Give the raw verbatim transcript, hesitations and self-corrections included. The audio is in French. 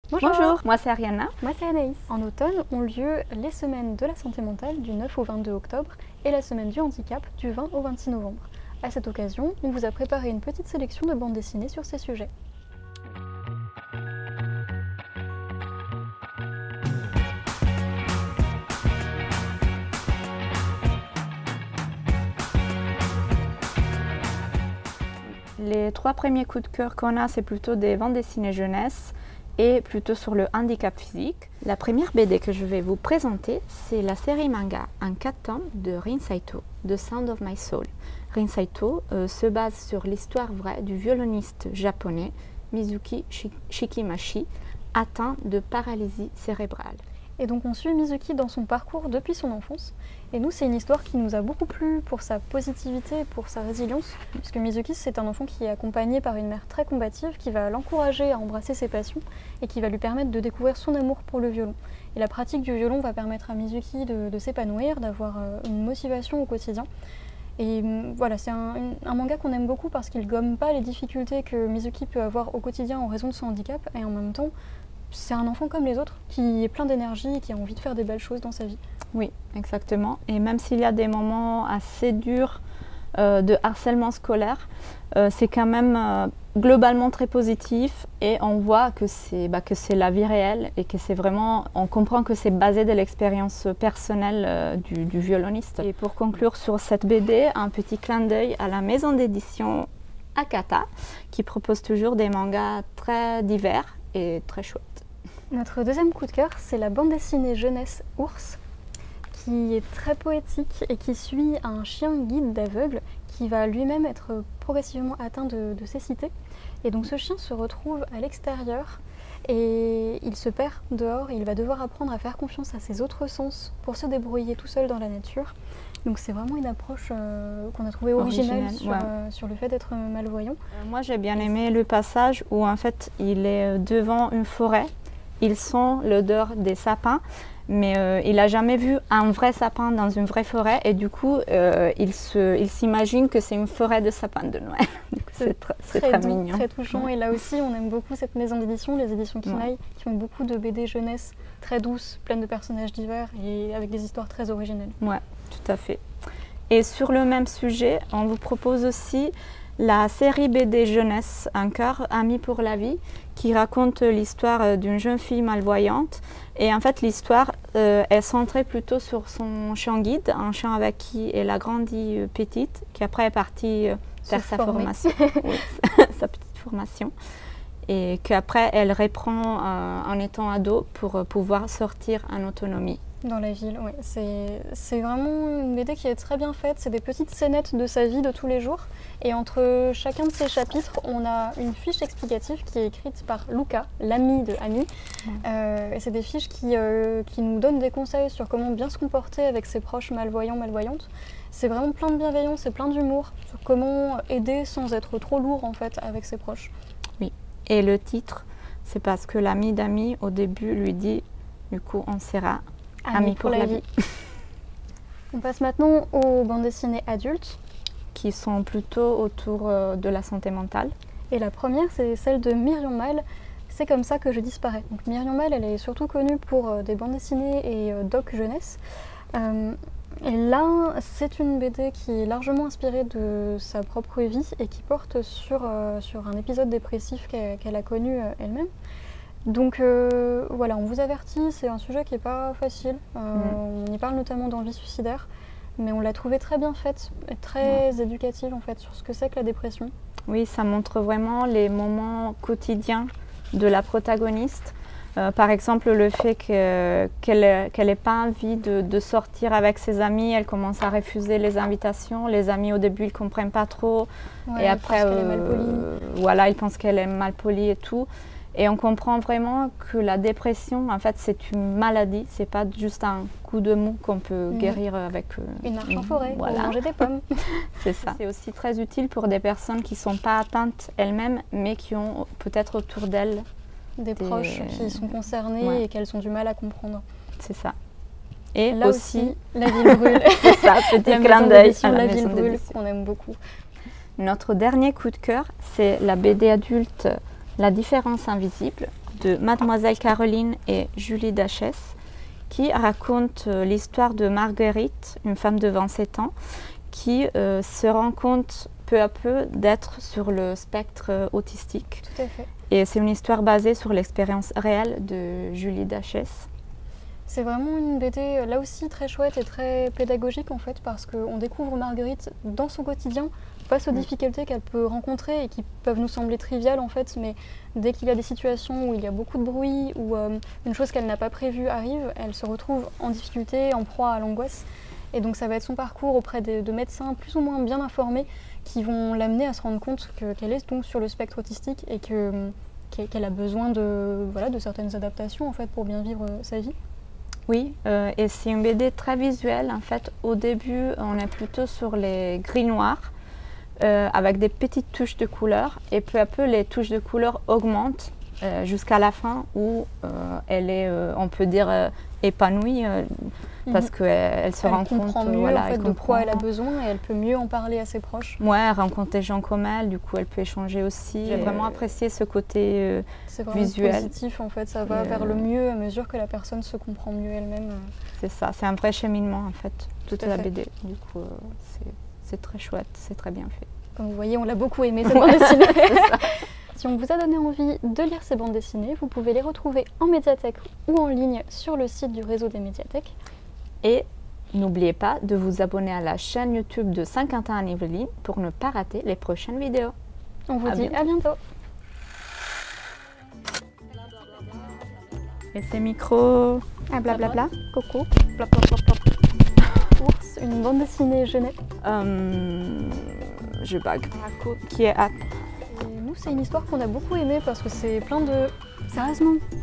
Bonjour. Bonjour, moi c'est Ariana. Moi c'est Anaïs. En automne ont lieu les semaines de la santé mentale du neuf au vingt-deux octobre et la semaine du handicap du vingt au vingt-six novembre. À cette occasion, on vous a préparé une petite sélection de bandes dessinées sur ces sujets. Les trois premiers coups de cœur qu'on a, c'est plutôt des bandes dessinées jeunesse et plutôt sur le handicap physique. La première B D que je vais vous présenter, c'est la série manga en quatre tomes de Rin Saito, The Sound of My Soul. Rin Saito euh, se base sur l'histoire vraie du violoniste japonais Mizuki Shikimashi, atteint de paralysie cérébrale. Et donc on suit Mizuki dans son parcours depuis son enfance. Et nous, c'est une histoire qui nous a beaucoup plu pour sa positivité et pour sa résilience, puisque Mizuki, c'est un enfant qui est accompagné par une mère très combative qui va l'encourager à embrasser ses passions et qui va lui permettre de découvrir son amour pour le violon. Et la pratique du violon va permettre à Mizuki de, de s'épanouir, d'avoir une motivation au quotidien. Et voilà, c'est un, un manga qu'on aime beaucoup parce qu'il gomme pas les difficultés que Mizuki peut avoir au quotidien en raison de son handicap, et en même temps, c'est un enfant comme les autres, qui est plein d'énergie et qui a envie de faire des belles choses dans sa vie. Oui, exactement. Et même s'il y a des moments assez durs euh, de harcèlement scolaire, euh, c'est quand même euh, globalement très positif et on voit que c'est bah, que c'est la vie réelle et que c'est vraiment, on comprend que c'est basé de l'expérience personnelle euh, du, du violoniste. Et pour conclure sur cette B D, un petit clin d'œil à la maison d'édition Akata qui propose toujours des mangas très divers et très chouettes. Notre deuxième coup de cœur, c'est la bande dessinée jeunesse Ours, qui est très poétique et qui suit un chien guide d'aveugle qui va lui-même être progressivement atteint de, de cécité. Et donc ce chien se retrouve à l'extérieur et il se perd dehors et il va devoir apprendre à faire confiance à ses autres sens pour se débrouiller tout seul dans la nature. Donc c'est vraiment une approche euh, qu'on a trouvée originale, originale sur, ouais. euh, sur le fait d'être malvoyant. Euh, moi j'ai bien aimé le passage où en fait il est devant une forêt. Il sent l'odeur des sapins, mais euh, il n'a jamais vu un vrai sapin dans une vraie forêt et du coup, euh, il s'imagine il que c'est une forêt de sapins de Noël. C'est tr très, très doux, mignon. Très touchant. Ouais. Et là aussi, on aime beaucoup cette maison d'édition, les éditions Kinaï, ouais. qui ont beaucoup de B D jeunesse très douces, pleines de personnages divers et avec des histoires très originelles. Oui, tout à fait. Et sur le même sujet, on vous propose aussi la série B D jeunesse encore, Amis pour la vie, qui raconte l'histoire d'une jeune fille malvoyante. Et en fait, l'histoire euh, est centrée plutôt sur son chien guide, un chien avec qui elle a grandi euh, petite, qui après est partie euh, faire sa formation, oui, sa petite formation. Et qu'après, elle reprend euh, en étant ado pour euh, pouvoir sortir en autonomie. Dans la ville, oui. C'est vraiment une B D qui est très bien faite. C'est des petites scénettes de sa vie de tous les jours. Et entre chacun de ces chapitres, on a une fiche explicative qui est écrite par Luca, l'ami de Ami. Mmh. Euh, et c'est des fiches qui, euh, qui nous donnent des conseils sur comment bien se comporter avec ses proches malvoyants, malvoyantes. C'est vraiment plein de bienveillance et plein d'humour sur comment aider sans être trop lourd en fait avec ses proches. Oui. Et le titre, c'est parce que l'ami d'Ami, au début, lui dit « Du coup, on sera amis, amis pour, pour la, la vie. vie. » On passe maintenant aux bandes dessinées adultes. Qui sont plutôt autour euh, de la santé mentale. Et la première, c'est celle de Myriam Mal, C'est comme ça que je disparais. Donc Myriam Mal, elle est surtout connue pour euh, des bandes dessinées et euh, doc jeunesse. Euh, et là, c'est une B D qui est largement inspirée de sa propre vie et qui porte sur, euh, sur un épisode dépressif qu'elle qu'elle a connu euh, elle-même. Donc euh, voilà, on vous avertit, c'est un sujet qui n'est pas facile. Euh, mmh. On y parle notamment d'envie suicidaire. Mais on l'a trouvée très bien faite, et très ouais. éducative en fait sur ce que c'est que la dépression. Oui, ça montre vraiment les moments quotidiens de la protagoniste. Euh, par exemple, le fait qu'elle que, qu'elle n'ait pas envie de, de sortir avec ses amis, elle commence à refuser les invitations. Les amis au début, ils ne comprennent pas trop. Ouais, et après, euh, mal polie. Voilà, ils pensent qu'elle est mal polie et tout. Et on comprend vraiment que la dépression, en fait, c'est une maladie. C'est pas juste un coup de mou qu'on peut mmh. guérir avec euh, une marche en forêt, voilà. Ou manger des pommes. C'est ça. C'est aussi très utile pour des personnes qui sont pas atteintes elles-mêmes, mais qui ont peut-être autour d'elles des, des proches qui sont concernés ouais. et qu'elles ont du mal à comprendre. C'est ça. Et là aussi, aussi la ville brûle. C'est ça, petit clin d'œil à la, la ville brûle qu'on aime beaucoup. Notre dernier coup de cœur, c'est la B D adulte La différence invisible de Mademoiselle Caroline et Julie Dachès, qui raconte euh, l'histoire de Marguerite, une femme de vingt-sept ans, qui euh, se rend compte peu à peu d'être sur le spectre euh, autistique. Tout à fait. Et c'est une histoire basée sur l'expérience réelle de Julie Dachès. C'est vraiment une B D là aussi très chouette et très pédagogique en fait, parce qu'on découvre Marguerite dans son quotidien face aux difficultés qu'elle peut rencontrer et qui peuvent nous sembler triviales en fait, mais dès qu'il y a des situations où il y a beaucoup de bruit ou euh, une chose qu'elle n'a pas prévue arrive, elle se retrouve en difficulté, en proie à l'angoisse. Et donc ça va être son parcours auprès de, de médecins plus ou moins bien informés qui vont l'amener à se rendre compte que, qu'elle est donc sur le spectre autistique et que, qu'elle a besoin de, voilà, de certaines adaptations en fait, pour bien vivre sa vie. Oui, euh, et c'est une B D très visuelle. En fait, au début, on est plutôt sur les gris-noirs, euh, avec des petites touches de couleur. Et peu à peu, les touches de couleur augmentent euh, jusqu'à la fin où euh, elle est, euh, on peut dire, euh, épanouie, euh, mmh. parce qu'elle elle se elle rend compte comprend mieux euh, voilà, en fait, elle de quoi elle a besoin et elle peut mieux en parler à ses proches. Ouais, elle rencontre des gens comme elle, du coup elle peut échanger aussi. J'ai vraiment apprécié ce côté euh, c'est vraiment visuel. positif en fait, ça va et vers euh... le mieux à mesure que la personne se comprend mieux elle-même. C'est ça, c'est un vrai cheminement en fait, toute la fait. B D. Du coup, euh, c'est très chouette, c'est très bien fait. Comme vous voyez, on l'a beaucoup aimé cette bande dessinée. Si on vous a donné envie de lire ces bandes dessinées, vous pouvez les retrouver en médiathèque ou en ligne sur le site du réseau des médiathèques. Et n'oubliez pas de vous abonner à la chaîne YouTube de Saint-Quentin-en-Yvelines pour ne pas rater les prochaines vidéos. On vous à dit bientôt. à bientôt. Et ces micros, ah, blablabla, coco, blablabla. Ours, une bande dessinée jeunesse. Euh, je bug. Qui est à... Et nous, c'est une histoire qu'on a beaucoup aimée parce que c'est plein de... Sérieusement,